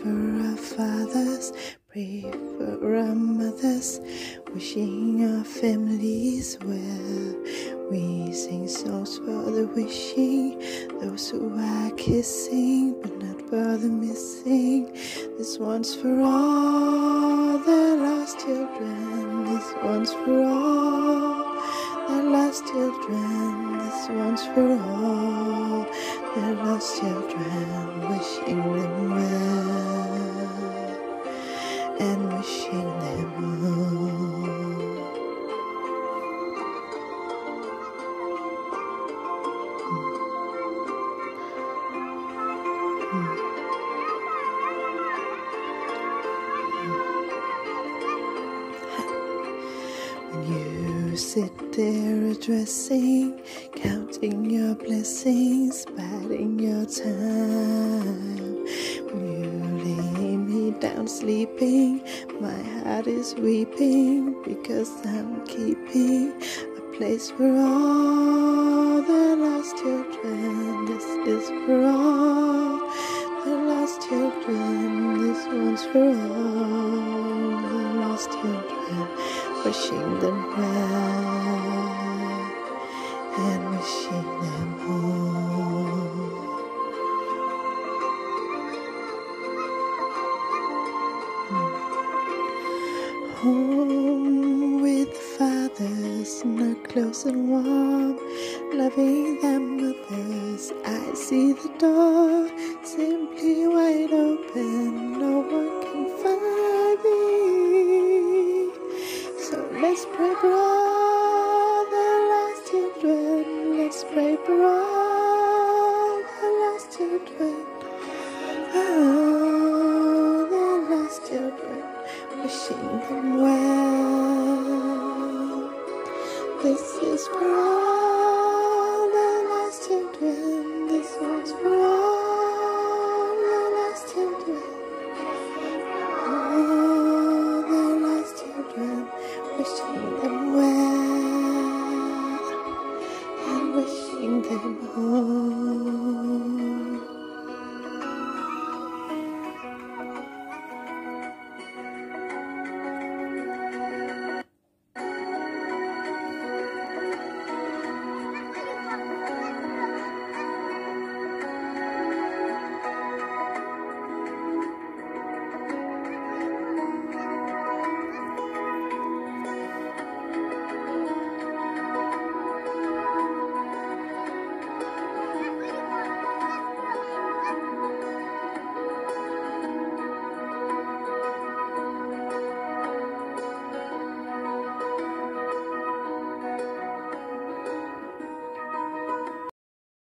for our fathers, pray for our mothers, wishing our families well. We sing songs for the wishing, those who are kissing, but not for the missing. This one's for all the lost children, this one's for all the lost children, this one's for all the lost children, wishing them well and wishing them all. When you sit there addressing, counting your blessings, biding your time. When you lay me down sleeping, my heart is weeping, because I'm keeping a place for all the lost children. This is for all the lost children, this one's for all the lost children, wishing them well and wishing them home. Home with the fathers, not close and warm, loving their mothers. I see the door simply wide open, no one can find me. So let's pray for all the lost children, let's pray for all the lost children, all the lost children, wishing them well. This is for all